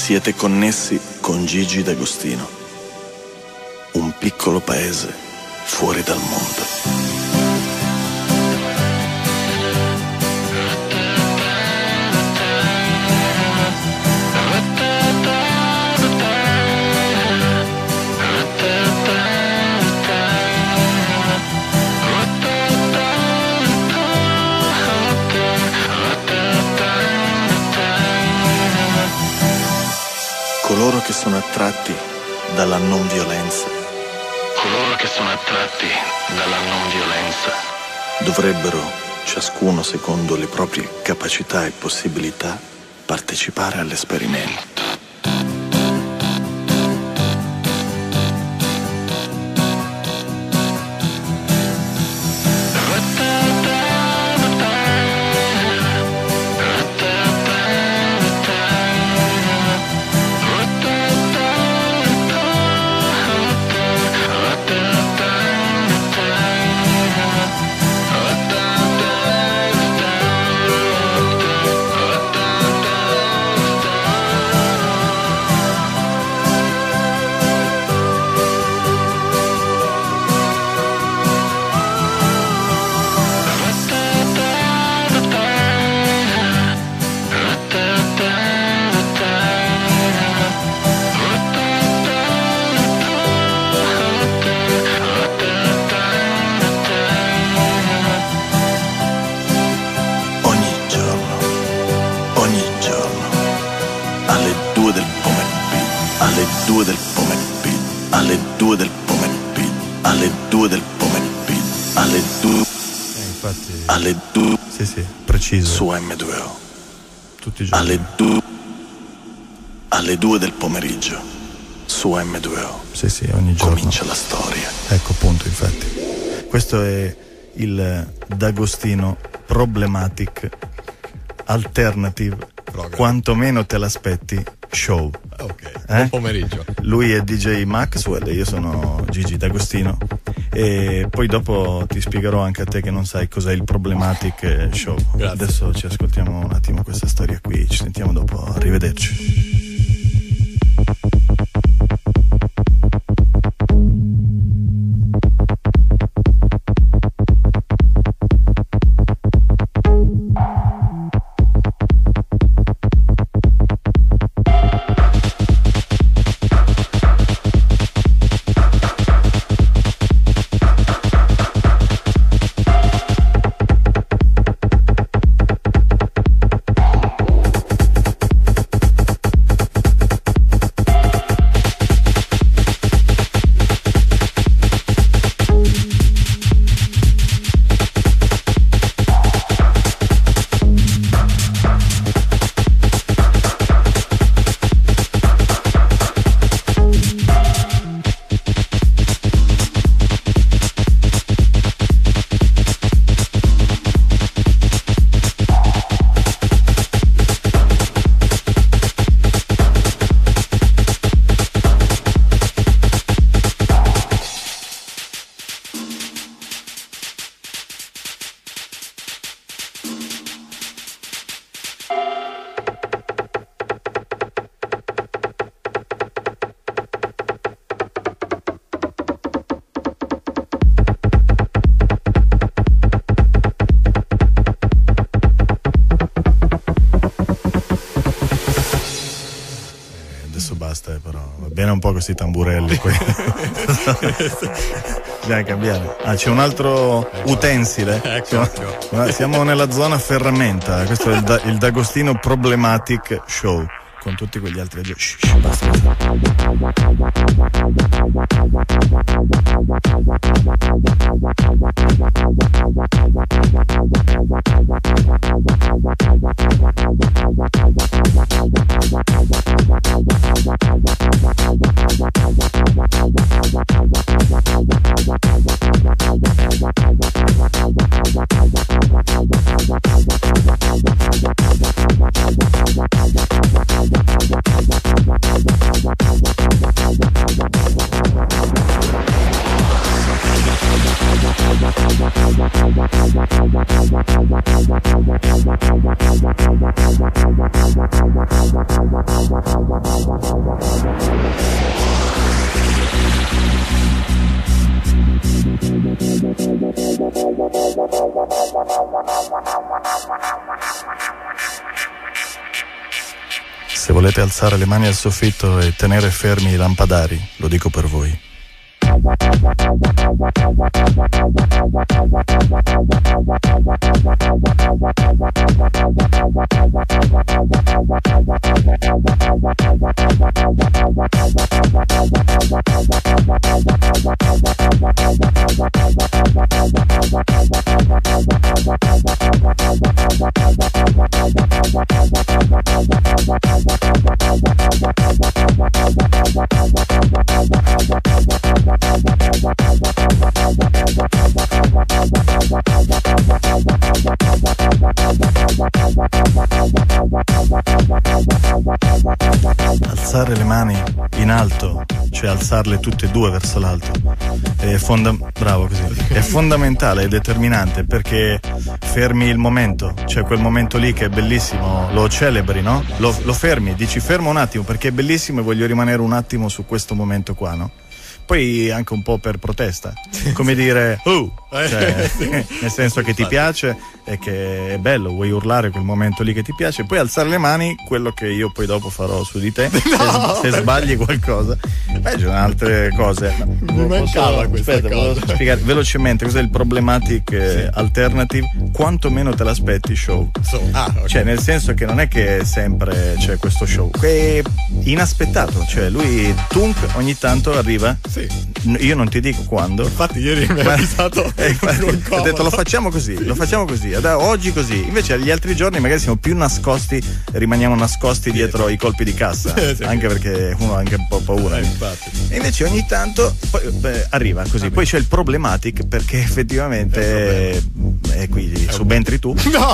Siete connessi con Gigi D'Agostino, un piccolo paese fuori dal mondo. Coloro che sono attratti dalla non violenza. Coloro che sono attratti dalla non violenza Dovrebbero, ciascuno secondo le proprie capacità e possibilità, partecipare all'esperimento. Alle 2 sì, preciso. Su M2O. Tutti i giorni. Alle 2 del pomeriggio su M2O. Sì, ogni giorno. Comincia la storia. Ecco, appunto, infatti. Questo è il D'Agostino Problematic Alternative Program. Quantomeno te l'aspetti show. Ok, buon pomeriggio. Lui è DJ Maxwell e io sono Gigi D'Agostino, e poi dopo ti spiegherò anche a te che non sai cos'è il Problematic Show. Grazie. Adesso ci ascoltiamo un attimo questa storia qui, ci sentiamo dopo, arrivederci. Un po' questi tamburelli qui. Bisogna cambiare. C'è un altro utensile. Ecco. Siamo nella zona ferramenta. Questo è il D'Agostino Problematic Show con tutti quegli altri. Basta. Se volete alzare le mani al soffitto e tenere fermi i lampadari, lo dico per voi. Alzare le mani in alto, cioè alzarle tutte e due verso l'alto, bravo così, è fondamentale e determinante, perché fermi il momento, cioè quel momento lì che è bellissimo, lo celebri, no? Lo fermi, dici fermo un attimo perché è bellissimo e voglio rimanere un attimo su questo momento qua, no? Poi anche un po' per protesta, come dire cioè, nel senso che ti piace e che è bello, vuoi urlare quel momento lì che ti piace, poi alzare le mani, quello che io poi dopo farò su di te, se sbagli qualcosa. Ci sono altre cose. Mi mancava questa cosa. Volevo spiegare velocemente cos'è il problematic alternative, quanto meno te l'aspetti show. Okay. Cioè nel senso che non è che sempre c'è questo show, è inaspettato, cioè lui ogni tanto arriva. Sì. Io non ti dico quando. Infatti ieri mi ha avvisato. Ho detto lo facciamo così, oggi così. Invece gli altri giorni magari siamo più nascosti, rimaniamo nascosti dietro i colpi di cassa, anche perché uno ha anche un po' paura. E invece ogni tanto poi, arriva così. Poi c'è il problematic, perché effettivamente qui subentri tu.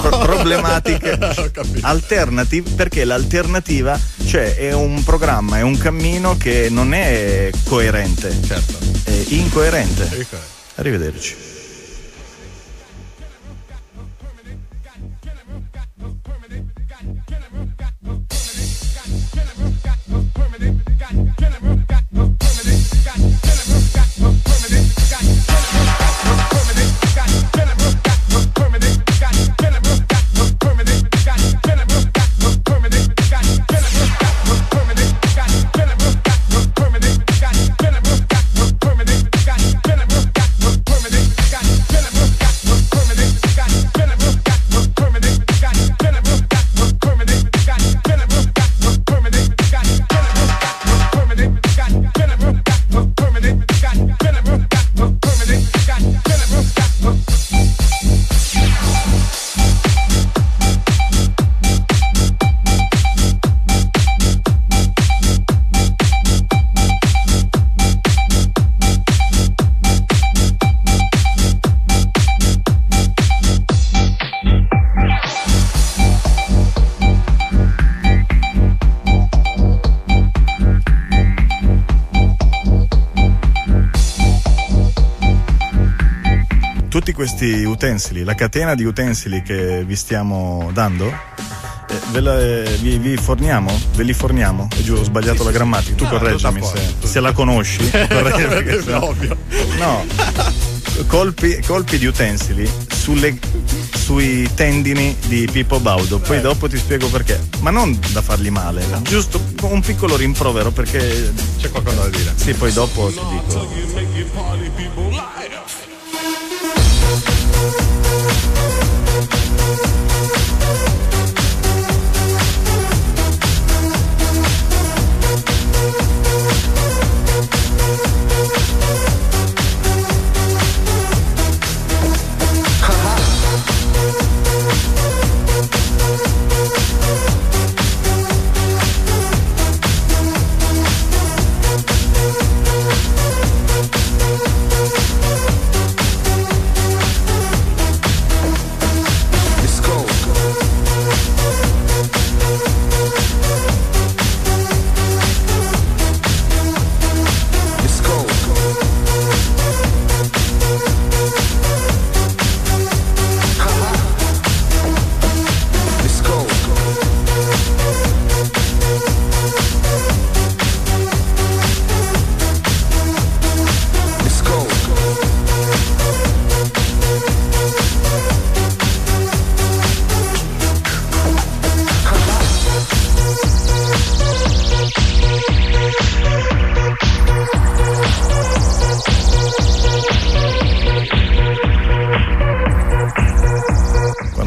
Problematic alternative, perché l'alternativa, cioè è un programma, è un cammino che non è coerente, certo, è incoerente. Arrivederci. Tutti questi utensili, la catena di utensili che vi stiamo dando, vi li forniamo? È giusto, ho sbagliato la grammatica, tu correggimi se la conosci. È ovvio. No, colpi di utensili sui tendini di Pippo Baudo, poi dopo ti spiego perché, ma non da fargli male, giusto un piccolo rimprovero, perché c'è qualcosa da dire. Sì, poi dopo ti dico.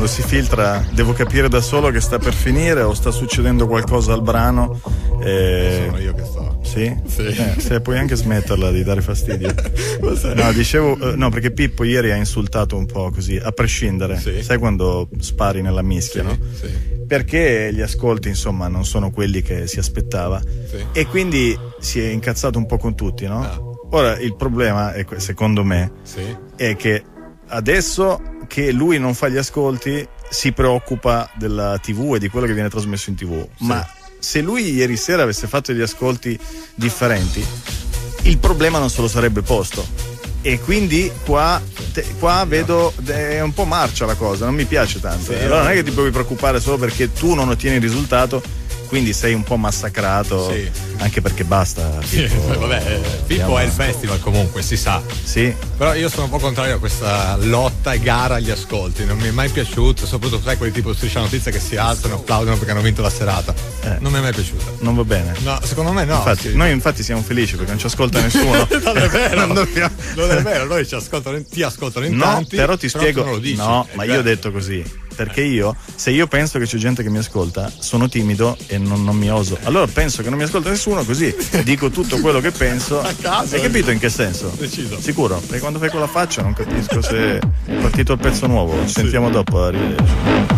si filtra devo capire da solo che sta per finire o sta succedendo qualcosa al brano. Sono io che so. Sì? Sì. Se puoi anche smetterla di dare fastidio. No, dicevo, no, perché Pippo ieri ha insultato un po' così, a prescindere. Sì. Sai quando spari nella mischia, no? Sì. Perché gli ascolti, insomma, non sono quelli che si aspettava. Sì. E quindi si è incazzato un po' con tutti, no? Ah. Ora, il problema, è, secondo me, Sì. è che adesso che lui non fa gli ascolti si preoccupa della TV e di quello che viene trasmesso in TV. Sì. Ma se lui ieri sera avesse fatto degli ascolti differenti, il problema non se lo sarebbe posto. E quindi qua vedo è un po' marcia la cosa, non mi piace tanto. Sì, allora non è che ti puoi preoccupare solo perché tu non ottieni il risultato, quindi sei un po' massacrato. Sì. Anche perché basta Pippo. Sì, vabbè, Pippo è il festival comunque, si sa. Sì. Però io sono un po' contrario a questa lotta e gara agli ascolti, non mi è mai piaciuto, soprattutto sai quelli tipo Striscia Notizia che si alzano, applaudono perché hanno vinto la serata. Non mi è mai piaciuta. Non va bene. No, secondo me no. Infatti, sì. noi infatti siamo felici perché non ci ascolta nessuno. Non è vero. Non dobbiamo- Non è vero, noi ci ascoltano, ti ascoltano in No, tanti. però ti spiego. tu non lo dici. No, È ma vero. io ho detto così. Perché se io penso che c'è gente che mi ascolta, sono timido e non mi oso. Allora penso che non mi ascolta nessuno, così dico tutto quello che penso. A caso. Hai capito in che senso? Deciso. Sicuro? Perché quando fai quella faccia non capisco se è partito il pezzo nuovo. Ci sentiamo dopo, arrivederci.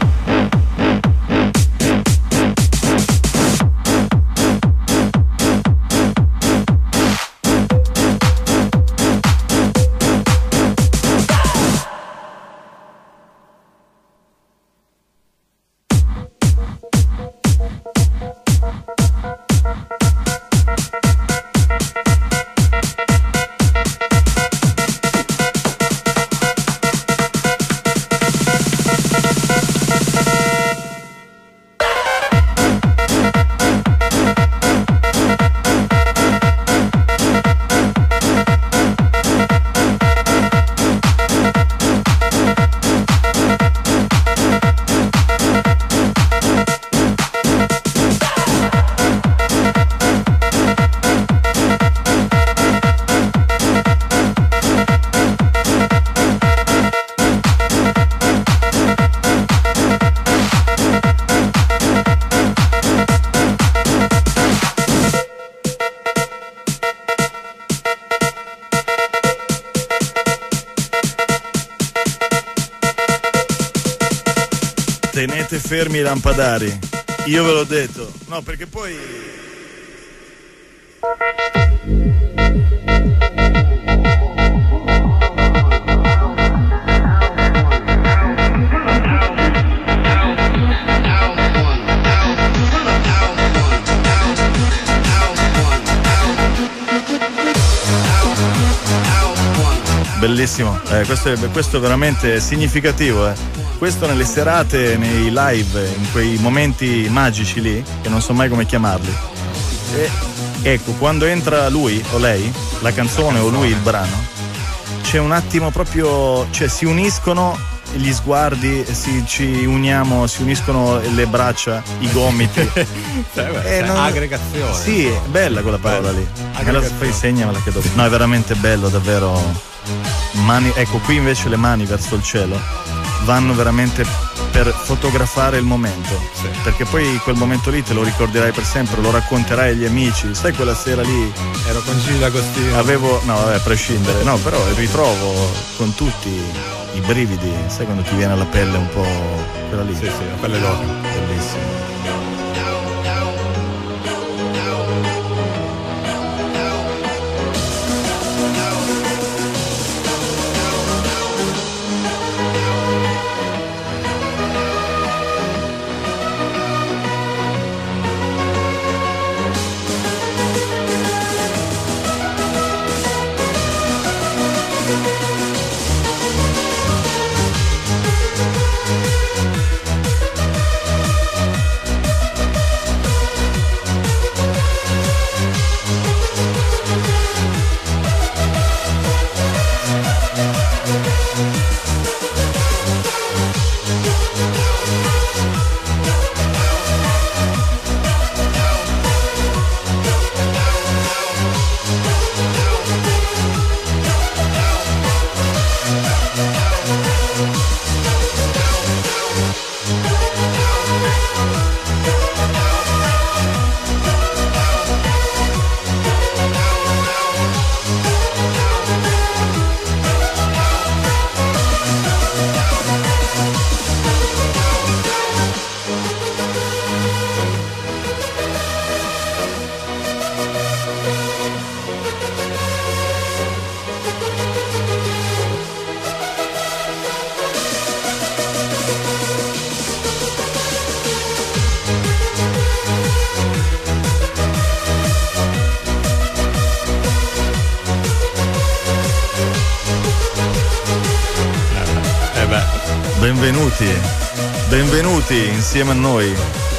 Tenete fermi i lampadari. Io ve l'ho detto. No, perché poi... Bellissimo, questo è veramente significativo. Questo nelle serate, nei live, in quei momenti magici lì, che non so mai come chiamarli. E ecco, quando entra lui o lei, la canzone o lui il brano, c'è un attimo proprio, cioè si uniscono gli sguardi, si uniscono le braccia, i gomiti. Aggregazione. Sì, è bella quella parola lì. Poi segnamela che dopo. No, è veramente bello, davvero. Ecco, qui invece le mani verso il cielo vanno veramente per fotografare il momento. Sì. Perché poi quel momento lì te lo ricorderai per sempre, lo racconterai agli amici. Sai quella sera lì? Ero con Gigi D'Agostino. No, vabbè, a prescindere. No, però ritrovo con tutti i brividi. Sai quando ti viene alla pelle un po' quella lì? Sì, la pelle d'oca. Bellissimo. Benvenuti insieme a noi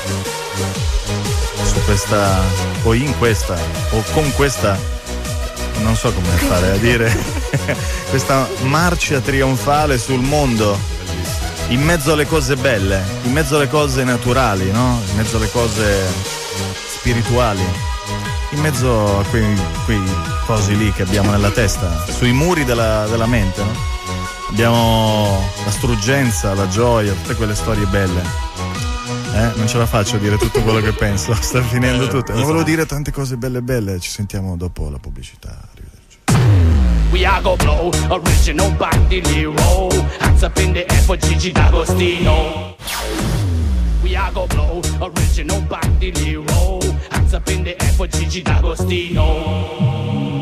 su questa, o in questa, o con questa, non so come fare a dire, questa marcia trionfale sul mondo, in mezzo alle cose belle, in mezzo alle cose naturali, no? In mezzo alle cose spirituali, in mezzo a quei cosi lì che abbiamo nella testa, sui muri della mente, no? Abbiamo la struggenza, la gioia, tutte quelle storie belle. Non ce la faccio a dire tutto quello che penso, sta finendo tutto. Ma volevo dire tante cose belle. Ci sentiamo dopo la pubblicità. Arrivederci. We are go blow, original bandolero. Hands up in the air for Gigi D'Agostino. We are go blow, original bandolero. Hands up in the air for Gigi D'Agostino.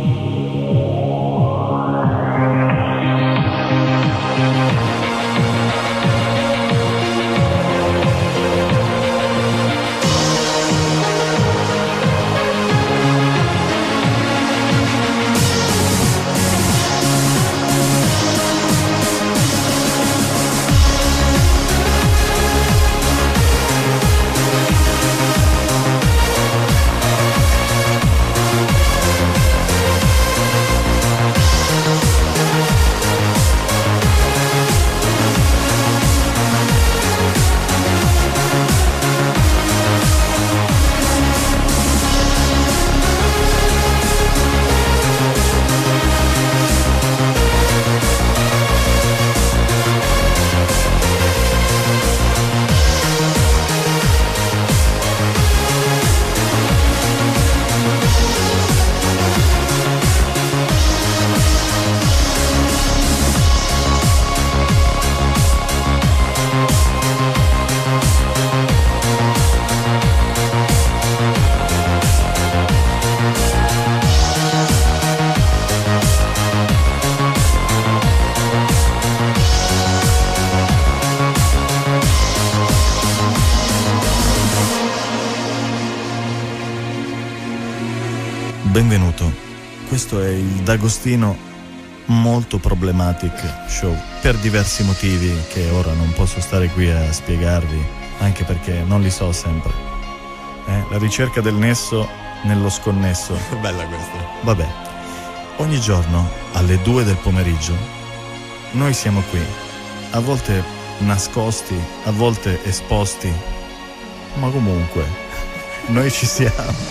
Benvenuto, questo è il D'Agostino Molto Problematic Show, per diversi motivi che ora non posso stare qui a spiegarvi, anche perché non li so sempre. La ricerca del nesso nello sconnesso. Bella questa. Vabbè, ogni giorno alle 2 del pomeriggio noi siamo qui, a volte nascosti, a volte esposti, ma comunque noi ci siamo.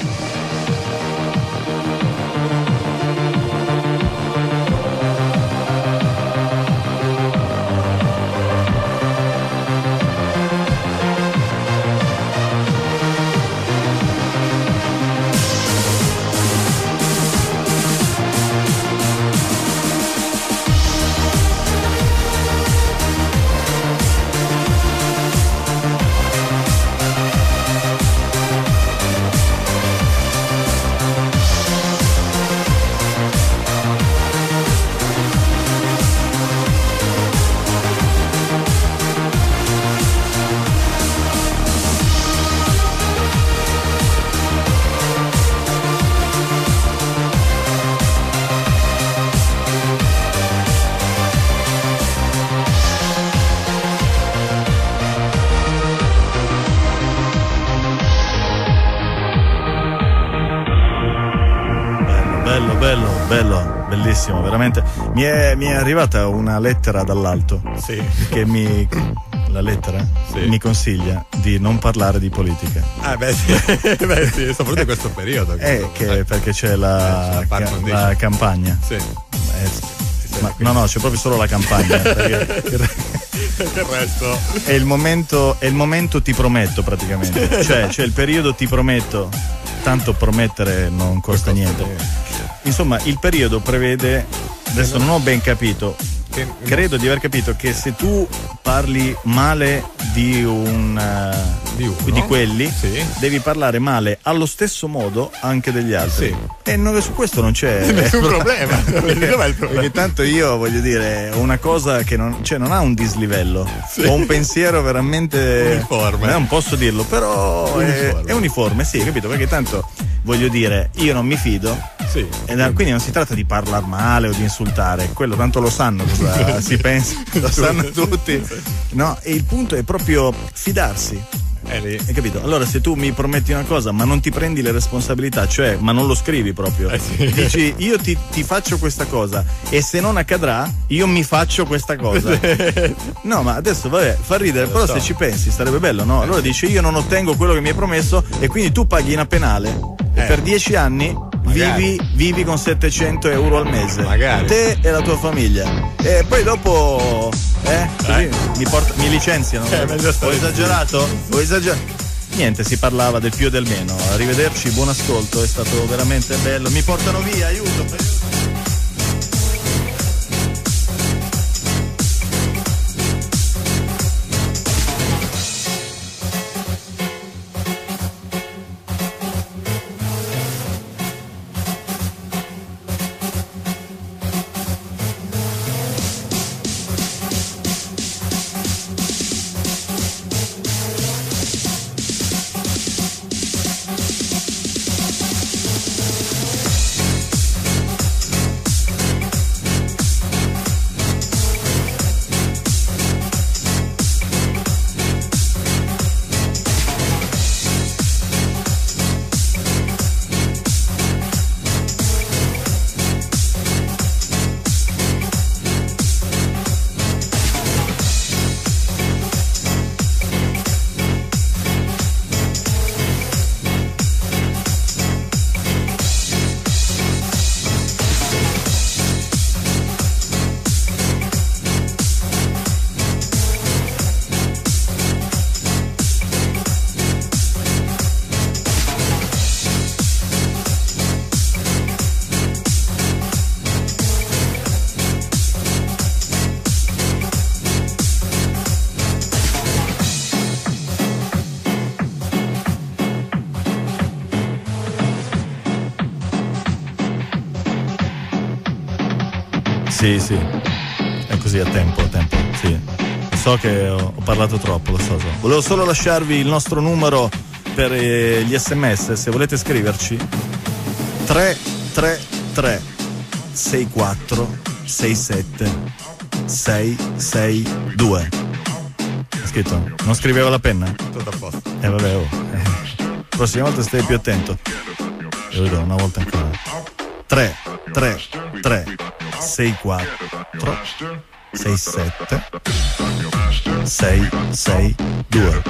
Bello, bellissimo, veramente. Mi è arrivata una lettera dall'alto. Sì. Che la lettera? Sì. Mi consiglia di non parlare di politica. Beh sì, soprattutto in questo periodo. Perché c'è la campagna. Sì. No, c'è proprio solo la campagna. Perché il resto è il momento ti prometto, praticamente. Cioè c'è il periodo ti prometto. Tanto promettere non costa niente. Insomma, il periodo prevede, adesso non ho ben capito, credo di aver capito che se tu parli male di di quelli, sì, devi parlare male allo stesso modo anche degli altri. Sì. E su questo non c'è nessun problema. Dov'è il problema? Perché tanto io voglio dire una cosa che non ha un dislivello, sì, ho un pensiero veramente uniforme. Non posso dirlo, però è uniforme, sì, capito? Perché tanto voglio dire, io non mi fido. Sì. Quindi non si tratta di parlare male o di insultare, quello tanto lo sanno cosa si pensa, lo sanno tutti. No, e il punto è proprio fidarsi. Hai capito? Allora se tu mi prometti una cosa ma non ti prendi le responsabilità, cioè ma non lo scrivi proprio, sì. Dici io ti faccio questa cosa e se non accadrà io mi faccio questa cosa. No, ma adesso vabbè, fa ridere, però se ci pensi sarebbe bello, no? Allora dici io non ottengo quello che mi hai promesso e quindi tu paghi una penale e per 10 anni vivi con 700 euro al mese, magari te e la tua famiglia, e poi dopo così mi licenziano. Ho esagerato? Niente, si parlava del più e del meno. Arrivederci, buon ascolto, è stato veramente bello. Mi portano via, aiuto. Sì, è così a tempo, sì. So che ho parlato troppo, lo so. Volevo solo lasciarvi il nostro numero per gli SMS, se volete scriverci. 333 64 67 662. È scritto? Non scriveva la penna? Tutto a posto. Vabbè, prossima volta stai più attento. Io vedo una volta ancora. 333 64 67 662.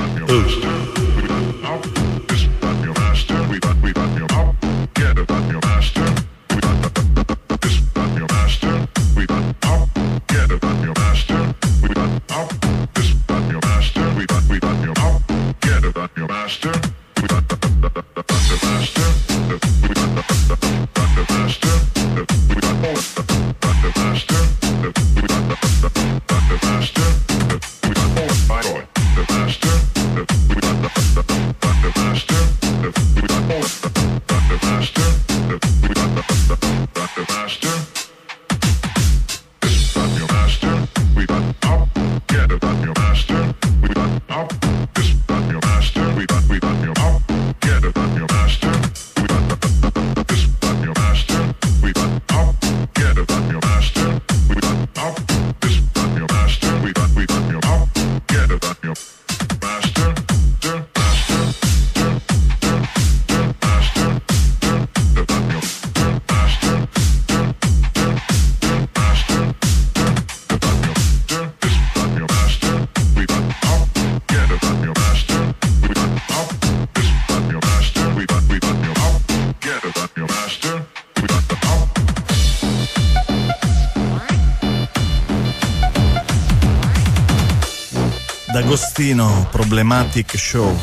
D'Agostino, Problematic Show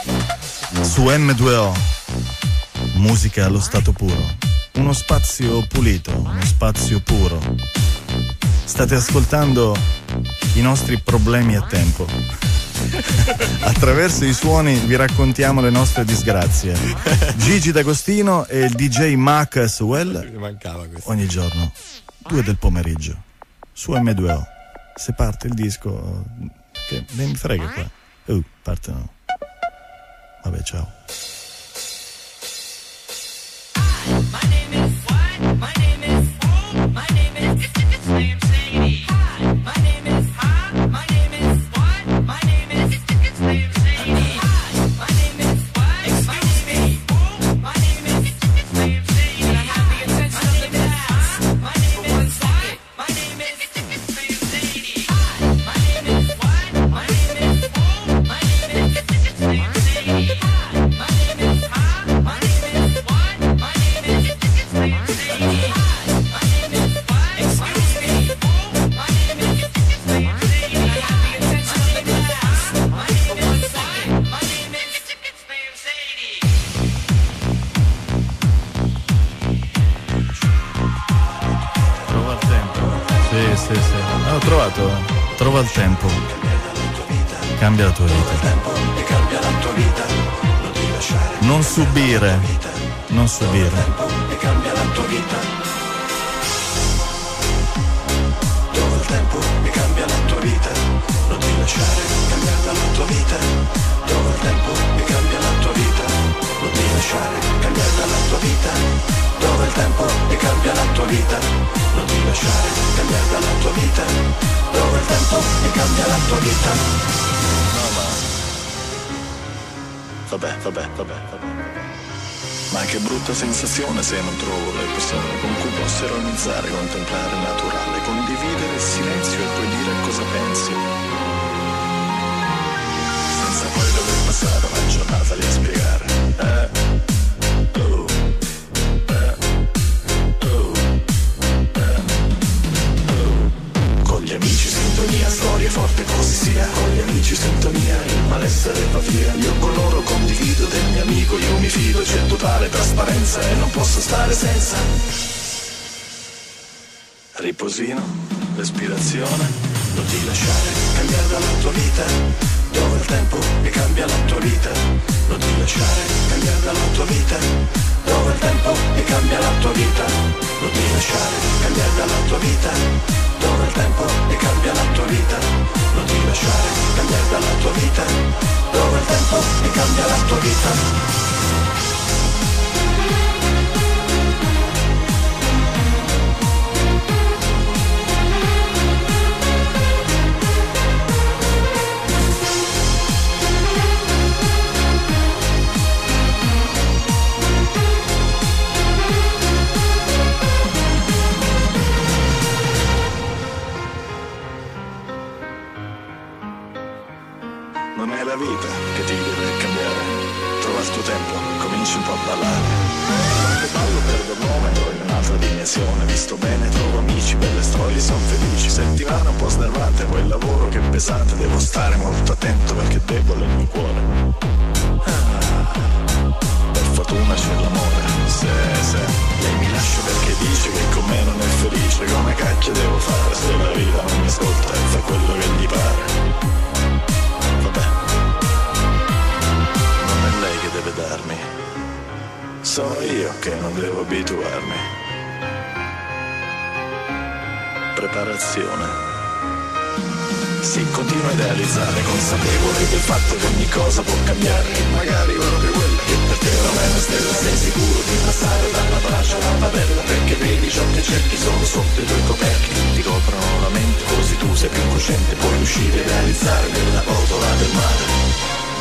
su M2O, musica allo stato puro, uno spazio pulito, uno spazio puro. State ascoltando i nostri problemi a tempo. Attraverso i suoni vi raccontiamo le nostre disgrazie. Gigi D'Agostino e il DJ Mac Swell ogni giorno 2 del pomeriggio su M2O. Se parte il disco, che ne mi frega qua. Parte no. Vabbè, ciao. My name is Trova il tempo, cambia la tua vita. Non subire, non subire. Cambia la tua vita. Trova il tempo e cambia la tua vita. Non ti lasciare cambiare la tua vita. Trova il tempo e cambia la tua vita. Non ti lasciare cambiare la tua vita. Trova il tempo e cambia la tua vita. Non ti lasciare cambiare la tua vita. Trova il tempo e cambia la tua vita. No, ma vabbè. Ma che brutta sensazione se non trovo le persone con cui posso ironizzare, contemplare il naturale, condividere il silenzio e poi dire cosa pensi. Senza poi dover passare una giornata lì a spiegare. Con gli amici sintonia, storie forti così sia. Con gli amici sintonia, il malessere va via. Io con loro condivido del mio amico, io mi fido, c'è totale trasparenza e non posso stare senza. Riposino, respirazione, non ti lasciare cambiare la tua vita. Trova il tempo e cambia la tua vita. Non ti lasciare cambiare la tua vita. Trova il tempo e cambia la tua vita. Non ti lasciare cambiare la tua vita. Trova il tempo e cambia la tua vita. Non ti lasciare cambiare la tua vita. Trova il tempo e cambia la tua vita. Non è la vita che ti deve cambiare. Trova il tuo tempo, cominci un po' a ballare. Mentre ballo perdo il nome, entro in un'altra dimensione. Visto bene, trovo amici, belle storie, son felici. Settimana un po' snervante, poi il lavoro che è pesante. Devo stare molto attento perché è debole il mio cuore. Per fortuna c'è l'amore, se lei mi lascia perché dice che con me non è felice. Come cacchio devo fare se la vita non mi ascolta e fa quello che gli pare? Deve darmi, sono io che non devo abituarmi. Preparazione. Si continua a idealizzare, consapevole del fatto che ogni cosa può cambiare, che magari proprio quella che per te non è una stella. Sei sicuro di passare dalla braccia alla padella, perché vedi ciò che cerchi solo sotto i tuoi coperchi. Ti coprono la mente, così tu sei più cosciente, puoi uscire e realizzare nella botola del mare.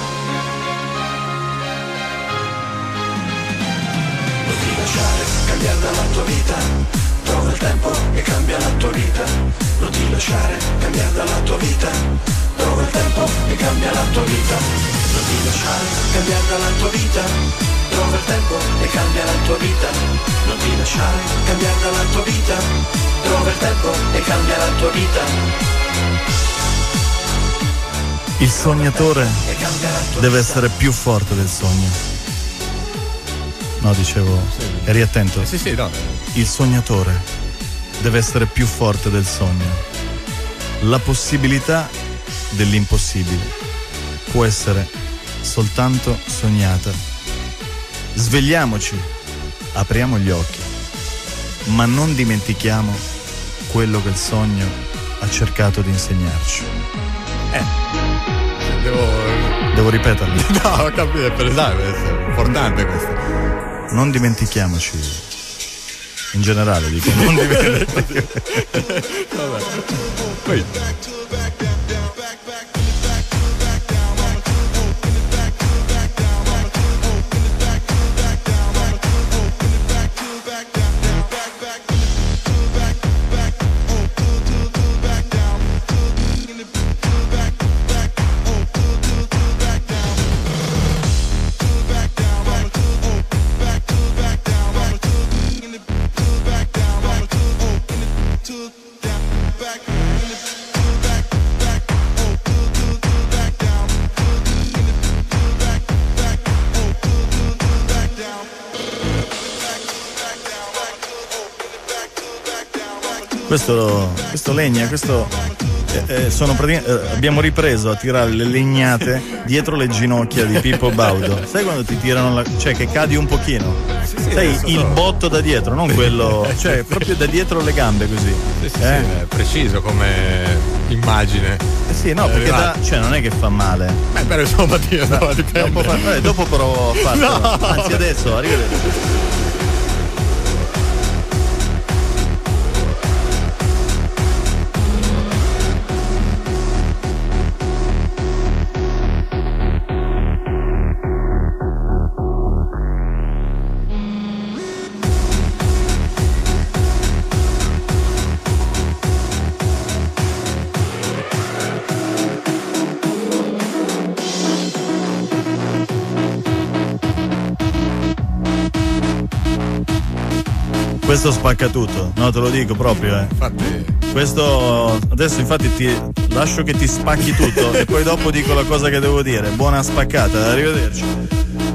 Cambiare la tua vita, trova il tempo e cambia la tua vita. Non ti lasciare cambiare la tua vita, trova il tempo e cambia la tua vita. Non ti lasciare cambiare la tua vita, trova il tempo e cambia la tua vita. Non ti lasciare cambiare la tua vita, trova il tempo e cambia la tua vita. Il sognatore deve essere più forte del sogno. No, dicevo, eri attento? Sì, no. Il sognatore deve essere più forte del sogno. La possibilità dell'impossibile può essere soltanto sognata. Svegliamoci, apriamo gli occhi, ma non dimentichiamo quello che il sogno ha cercato di insegnarci. Devo ripeterlo. No, ho capito, per esempio, è importante questo. Non dimentichiamoci, in generale dico, non dimentichiamoci. Vabbè. Poi. Questo legna, questo abbiamo ripreso a tirare le legnate dietro le ginocchia di Pippo Baudo. Sai quando ti tirano cioè che cadi un pochino? Sai il botto da dietro, non quello, cioè proprio da dietro le gambe così. Sì, è preciso come immagine. Sì, no, perché cioè non è che fa male. Per insomma dipende. Dopo provo a farlo. No. Anzi adesso, arrivederci. Questo spacca tutto, no, te lo dico proprio, Infatti. Questo adesso infatti ti lascio che ti spacchi tutto e poi dopo dico la cosa che devo dire. Buona spaccata, arrivederci.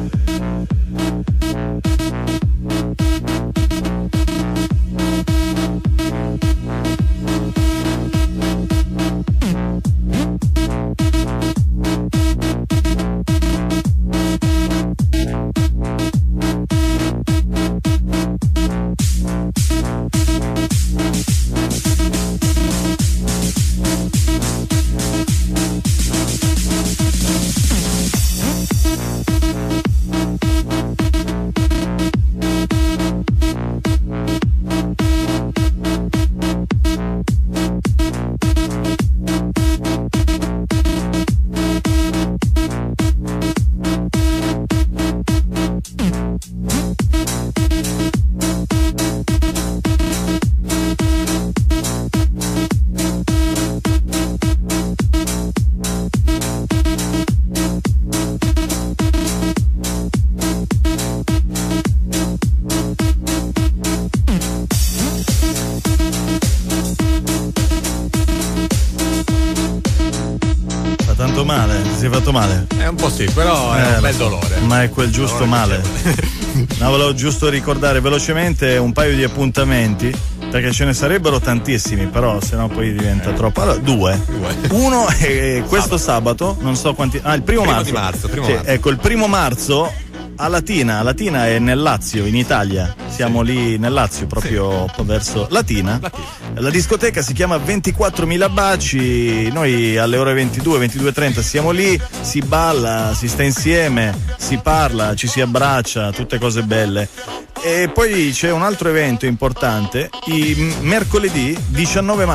Male, ti sei fatto male? Un po' sì, però è un bel dolore. Ma è quel giusto male. No, volevo giusto ricordare velocemente un paio di appuntamenti, perché ce ne sarebbero tantissimi, però sennò poi diventa troppo. Allora, due. Uno è questo sabato, non so quanti. Il primo marzo. Marzo. Ecco, il 1 marzo a Latina. Latina è nel Lazio, in Italia. Siamo lì nel Lazio, proprio verso Latina. La discoteca si chiama 24.000 baci. Noi alle ore 22:30 siamo lì, si balla, si sta insieme, si parla, ci si abbraccia, tutte cose belle. E poi c'è un altro evento importante, mercoledì 19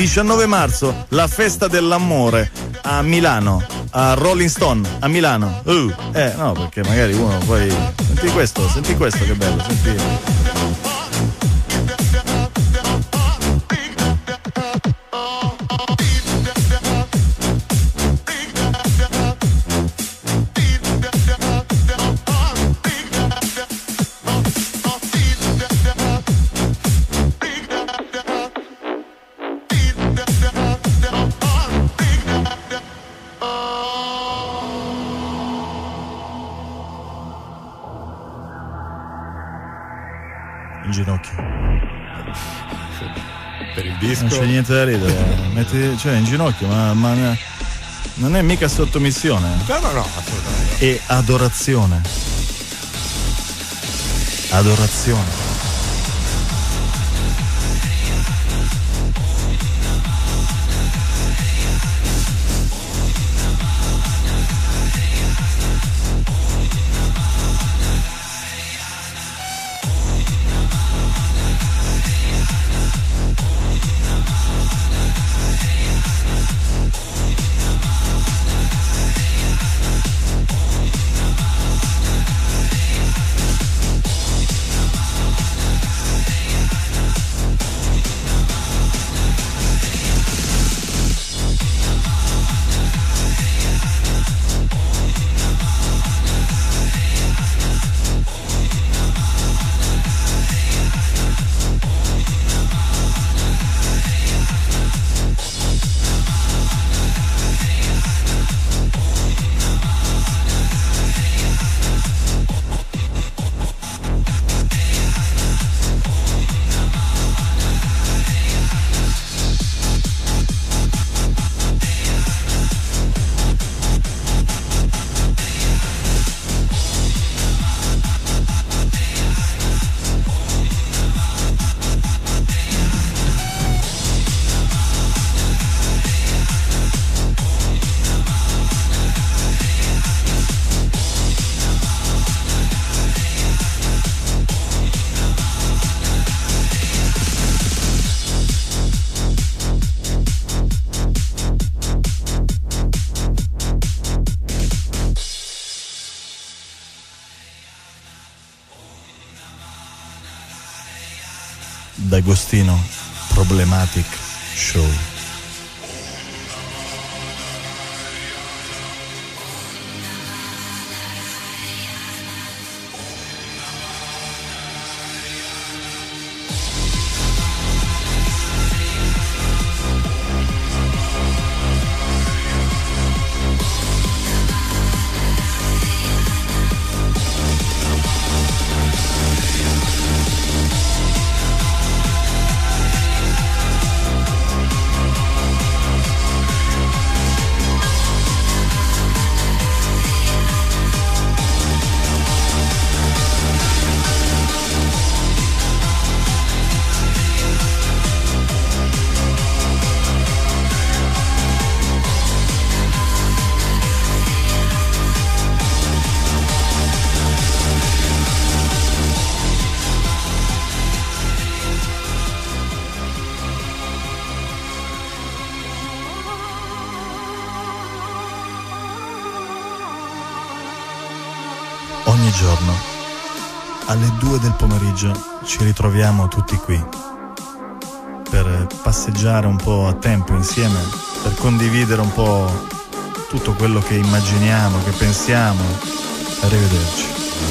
marzo, la festa dell'amore a Milano, a Rolling Stone, a Milano. No, perché magari uno poi. Senti questo che bello, senti. In ginocchio. Per il disco. Non c'è niente da ridere. Cioè in ginocchio, ma non è mica sottomissione. No, assolutamente. E adorazione. D'Agostino Problematic Show. Ogni giorno alle 2 del pomeriggio ci ritroviamo tutti qui per passeggiare un po' a tempo insieme, per condividere un po' tutto quello che immaginiamo, che pensiamo. Arrivederci.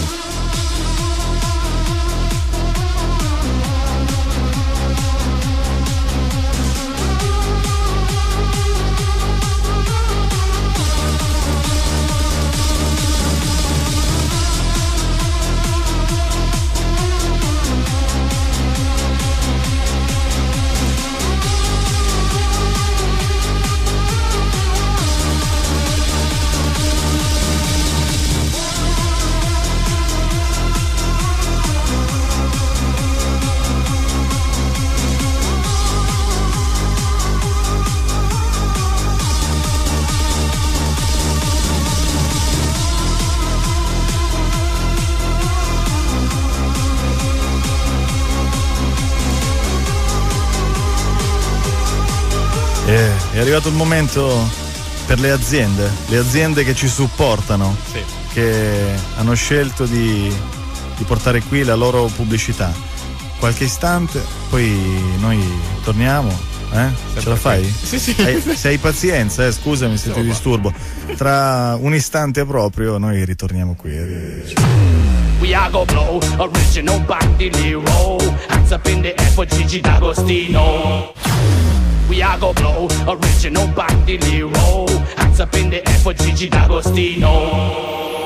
È arrivato il momento per le aziende che ci supportano, Sì. che hanno scelto di portare qui la loro pubblicità. Qualche istante, poi noi torniamo. Ce la fai? Sì, sì. Se hai pazienza, scusami se ti disturbo. Tra un istante proprio noi ritorniamo qui. We are go blow, original Bandili roll. Hands up in the air for Gigi D'Agostino. We are go blow, original Bandili roll. Hands up in the air for Gigi D'Agostino.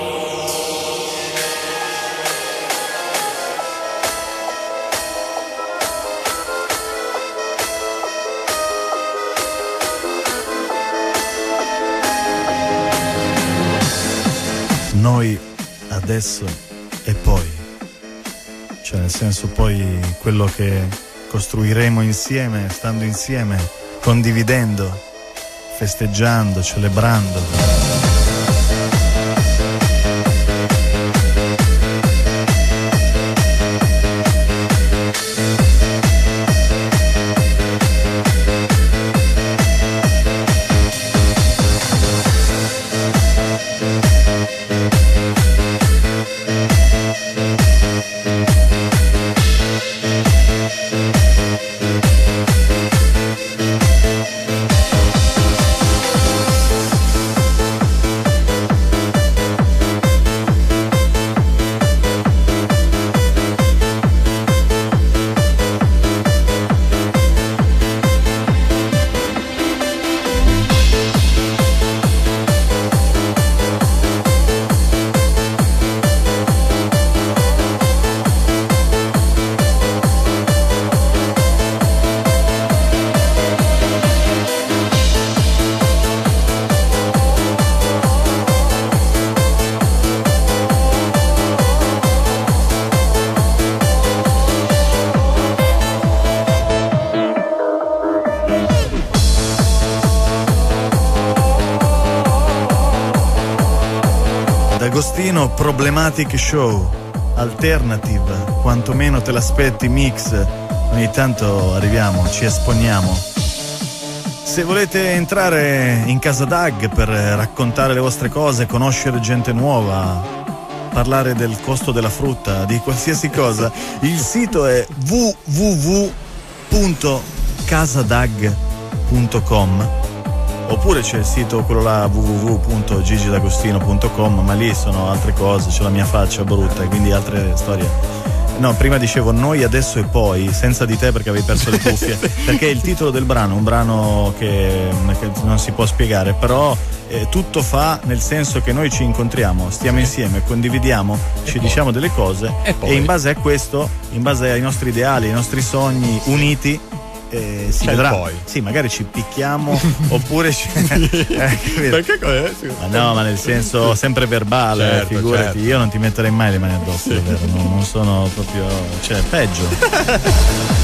Noi adesso e poi, cioè nel senso poi quello che costruiremo insieme, stando insieme, condividendo, festeggiando, celebrando. D'Agostino Problematic Show, alternative, quantomeno te l'aspetti, mix. Ogni tanto arriviamo, ci esponiamo. Se volete entrare in casa Dag per raccontare le vostre cose, conoscere gente nuova, parlare del costo della frutta, di qualsiasi cosa, il sito è www.dag www.casadag.com, oppure c'è il sito quello là www.gigidagostino.com, ma lì sono altre cose, c'è la mia faccia brutta e quindi altre storie. No, prima dicevo Noi, adesso e poi, senza di te perché avevi perso le cuffie, perché il titolo del brano è un brano che non si può spiegare, però tutto fa nel senso che noi ci incontriamo, stiamo insieme, condividiamo, ci diciamo delle cose e in base a questo, in base ai nostri ideali, ai nostri sogni uniti, si vedrà. Poi. Sì, magari ci picchiamo oppure perché ma no, ma nel senso sempre verbale, certo, figurati, certo. Io non ti metterei mai le mani addosso, davvero, non sono proprio, cioè peggio.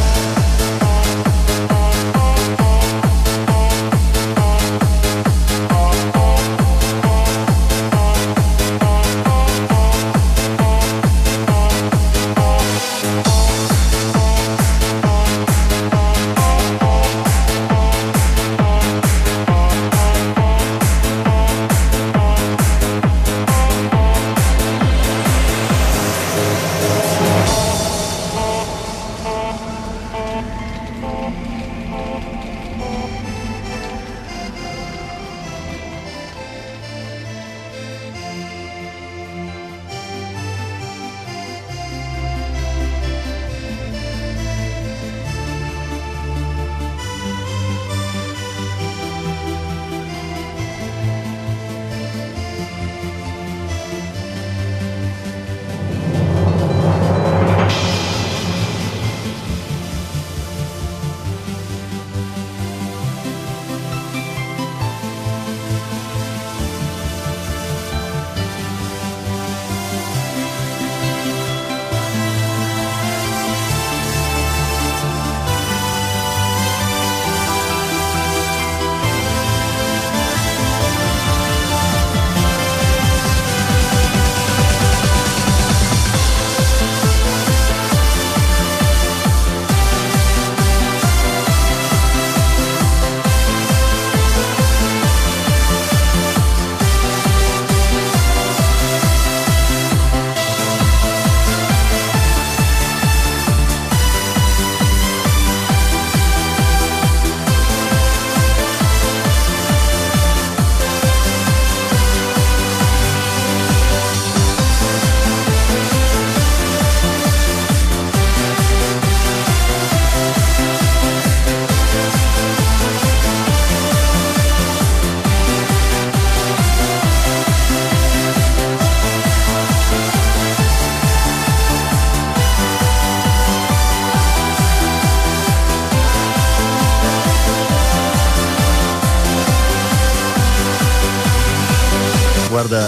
Guarda,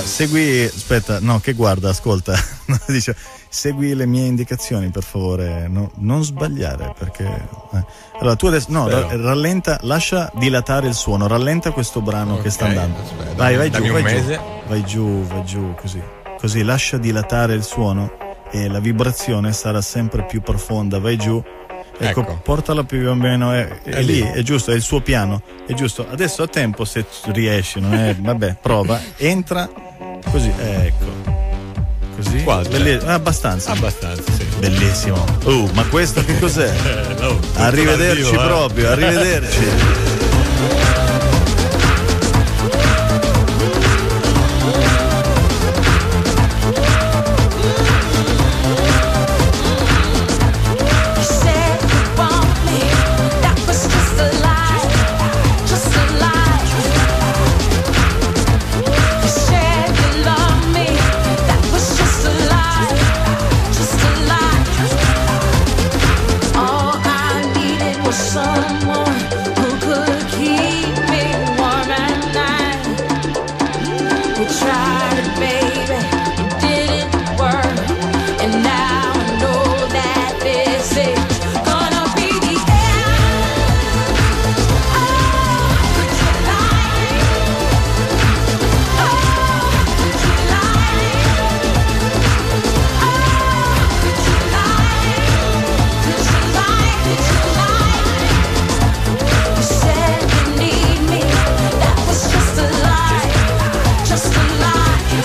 ascolta, dice, segui le mie indicazioni per favore, non sbagliare perché allora tu adesso rallenta, lascia dilatare il suono, rallenta questo brano che sta andando. Aspetta, vai giù, così lascia dilatare il suono e la vibrazione sarà sempre più profonda, vai giù. Ecco, portala più o meno, è lì, è giusto, è il suo piano, è giusto. Adesso a tempo, se riesci, non è, vabbè, prova, entra, così, ecco, così, abbastanza, sì. Bellissimo. Ma questo che cos'è? Arrivederci proprio, arrivederci. Someone who could keep me warm at night. We tried it, baby, it didn't work, and now I know that this is gonna be the end. Oh, could you lie? Oh, could you lie? Oh, could you lie? Could you lie? Could you lie? You said you need me, that was just a lie, just a lie.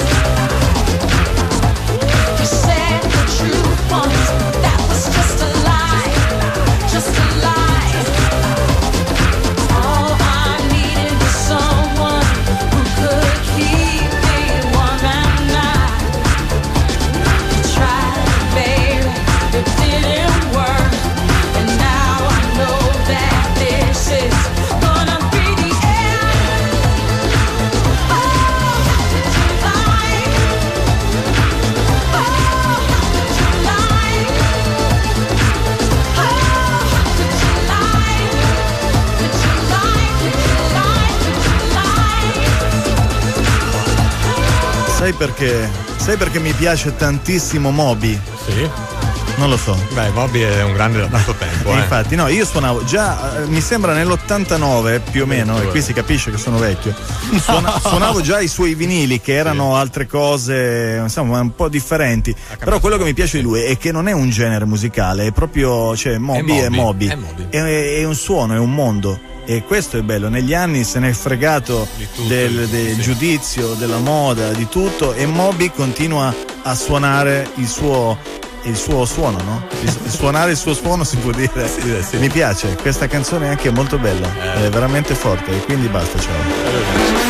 Sai perché mi piace tantissimo Moby? Sì. Non lo so. Beh, Moby è un grande da tanto tempo. Infatti, no, io suonavo già, mi sembra nell'89 più o meno, e qui si capisce che sono vecchio. Suonavo già i suoi vinili, che erano altre cose, insomma, un po' differenti. Però quello che mi piace di lui è che non è un genere musicale, è proprio, cioè, Moby è Moby. È un suono, è un mondo. E questo è bello, negli anni se ne è fregato del giudizio, della moda, di tutto, e Moby continua a suonare il suo suono, no? Suonare il suo suono, si può dire. Sì. Mi piace, questa canzone è anche molto bella, è veramente forte, e quindi basta, ciao.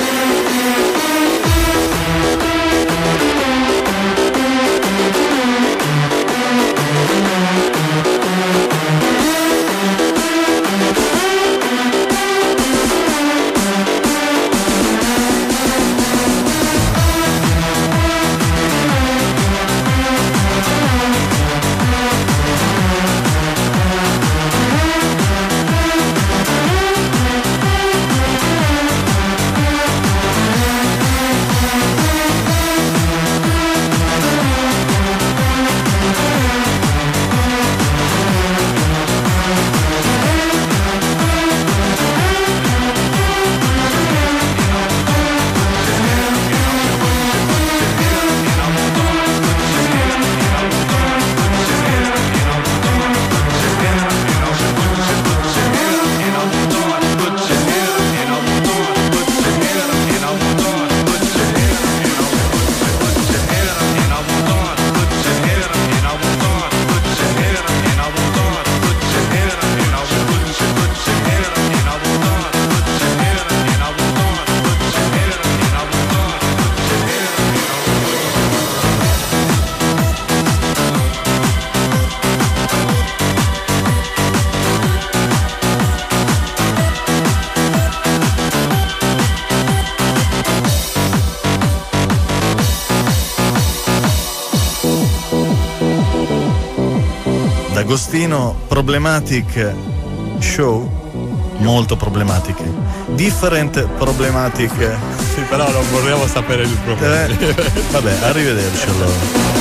D'Agostino, Problematic Show, molto problematiche, different problematic. Sì, però non vorremmo sapere il problema. Vabbè, arrivederci allora.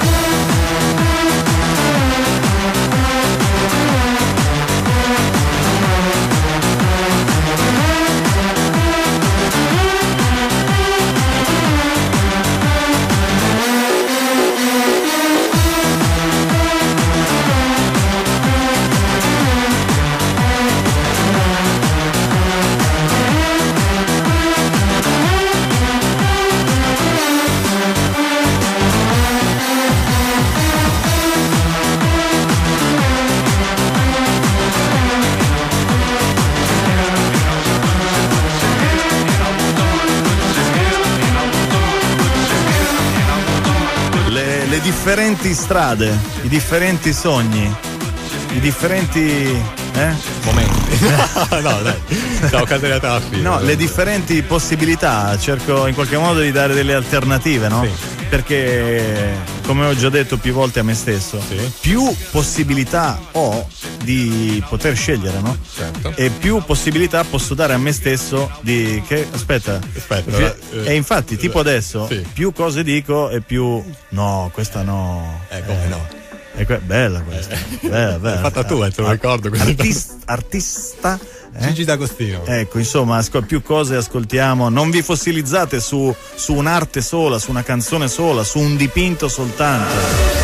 Differenti strade, i differenti sogni, i differenti momenti. No, dai, siamo catenati alla fine. No, le differenti possibilità, cerco in qualche modo di dare delle alternative, no? Sì. Perché, come ho già detto più volte a me stesso, più possibilità ho di poter scegliere, no? Certo. E più possibilità posso dare a me stesso di che aspetta e infatti tipo adesso più cose dico e più no, questa no, come no, bella questa, bella. L'hai fatta tu, te lo ricordo. Artista Gigi D'Agostino. Ecco, insomma, più cose ascoltiamo. Non vi fossilizzate su un'arte sola, su una canzone sola, su un dipinto soltanto.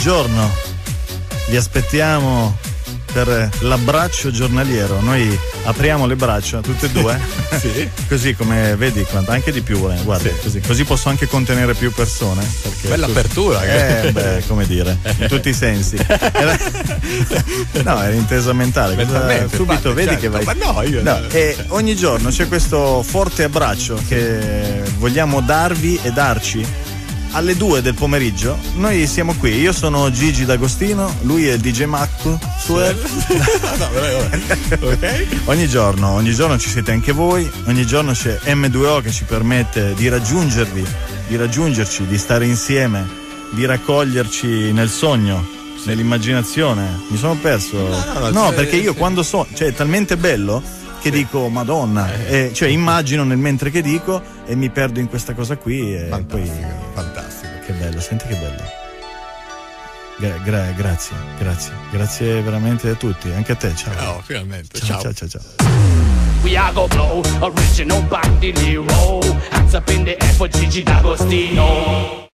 giorno vi aspettiamo per l'abbraccio giornaliero. Noi apriamo le braccia tutte e due. Sì. Così come vedi, anche di più, guarda, Sì. così posso anche contenere più persone. Bella apertura. Come dire, in tutti i sensi. Era intesa mentale. Subito vedi certo. che vai. Ma no, e ogni giorno c'è questo forte abbraccio che vogliamo darvi e darci. Alle 2 del pomeriggio noi siamo qui. Io sono Gigi D'Agostino, lui è DJ Macco. Ok. Ogni giorno ci siete anche voi. Ogni giorno c'è M2O che ci permette di raggiungerci, di stare insieme, di raccoglierci nel sogno, nell'immaginazione. Mi sono perso. No, perché io quando è talmente bello che dico Madonna, cioè immagino nel mentre che dico e mi perdo in questa cosa qui e Fantastico. Che bello, senti che bello. Grazie veramente a tutti, anche a te, ciao. Finalmente, ciao. We are go blow, original Bandily roll. Hands up in the air for Gigi D'Agostino.